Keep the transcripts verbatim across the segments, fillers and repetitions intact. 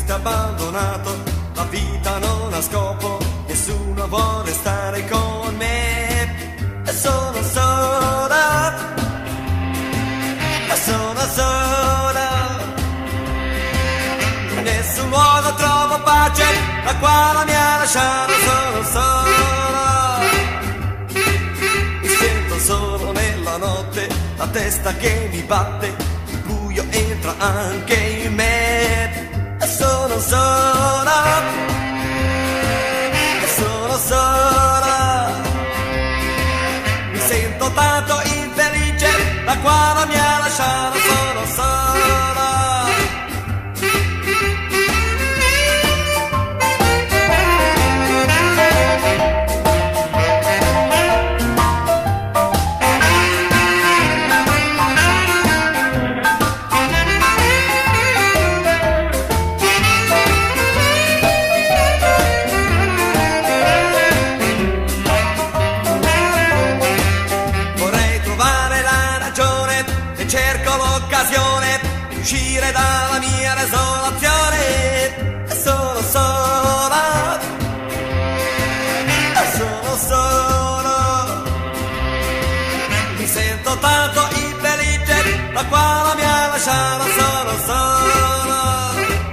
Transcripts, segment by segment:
triste abbandonato, la vita non ha scopo, nessuno vuole stare con me. E sono sola, e sono sola, in nessun luogo trovo pace, la quale mi ha lasciato. Sono sola, mi sento solo nella notte, la testa che mi batte, il buio entra anche in me. E sono sola, e sono sola, mi sento tanto infelice, la quale mi ha lasciato. Sono sola. Cerco l'occasione di uscire dalla mia desolazione. E sono sola, e sono sola, mi sento tanto infelice, la quale mi ha lasciato. Sono sola,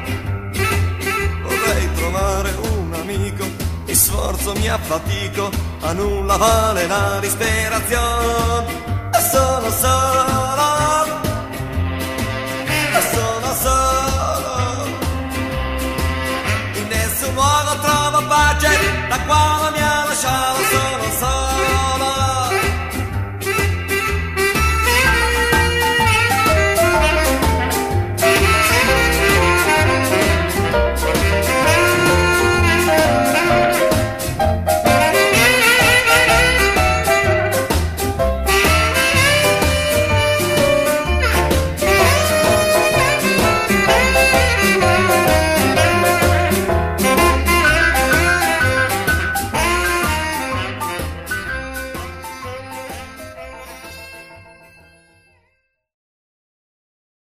vorrei trovare un amico, mi sforzo, mi affatico, a nulla vale la disperazione. E sono sola, e sono solo, in nessun luogo trovo pace, la quale mi ha lasciato. Sono solo.